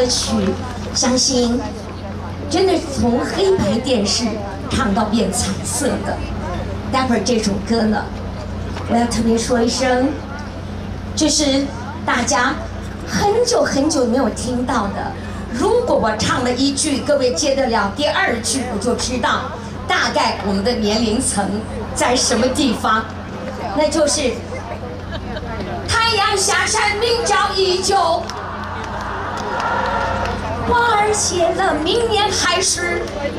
歌曲，相信真的从黑白电视唱到变彩色的。待会儿这首歌呢，我要特别说一声，这是大家很久很久没有听到的。如果我唱了一句，各位接得了第二句，我就知道大概我们的年龄层在什么地方，那就是太阳下山，明朝依旧。花儿谢了，明年还是。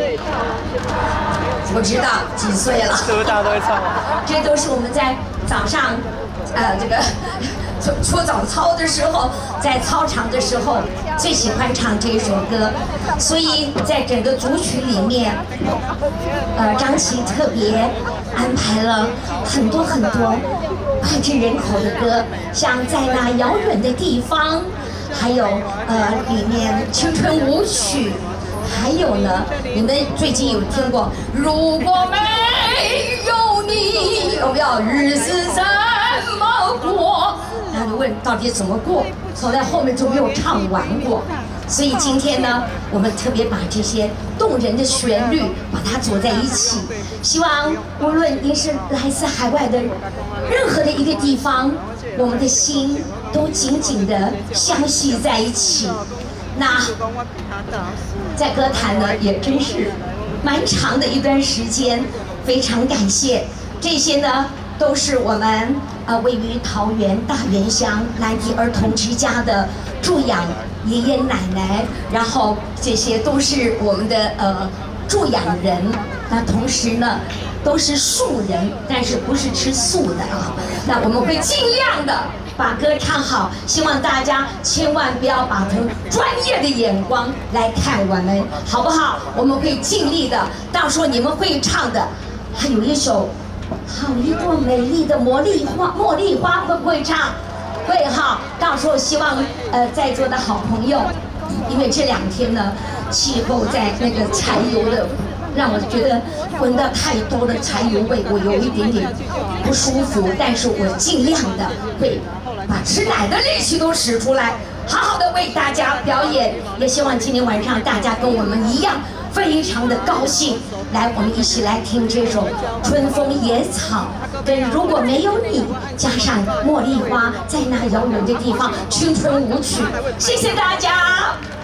不知道几岁了。 是不是大家都会唱？ 这都是我们在早上，这个做早操的时候，在操场的时候最喜欢唱这首歌。所以在整个组曲里面，张琪特别安排了很多很多脍炙人口的歌，像在那遥远的地方。还有里面青春舞曲，还有呢，你们最近有听过？如果没有你，要不要日子怎么过？然后就问到底怎么过，走在后面就没有唱完过。所以今天呢，我们特别把这些动人的旋律把它组在一起，希望无论您是来自海外的任何的一个地方，我们的心都紧紧的相系在一起。那在歌坛呢，也真是蛮长的一段时间，非常感谢这些呢，都是我们位于桃园大园乡南迪儿童之家的助养爷爷奶奶，然后这些都是我们的助养人。那同时呢，都是素人，但是不是吃素的啊。那我们会尽量的把歌唱好，希望大家千万不要把从专业的眼光来看我们，好不好？我们会尽力的。到时候你们会唱的，还有一首《好一朵美丽的茉莉花》，茉莉花会不会唱？会哈。到时候希望在座的好朋友，因为这2天呢，气候在那个柴油的。让我觉得闻到太多的柴油味，我有一点点不舒服。但是我尽量的会把吃奶的力气都使出来，好好的为大家表演。也希望今天晚上大家跟我们一样，非常的高兴。来，我们一起来听这首《春风野草》，跟如果没有你，加上茉莉花，在那遥远的地方，青春舞曲。谢谢大家。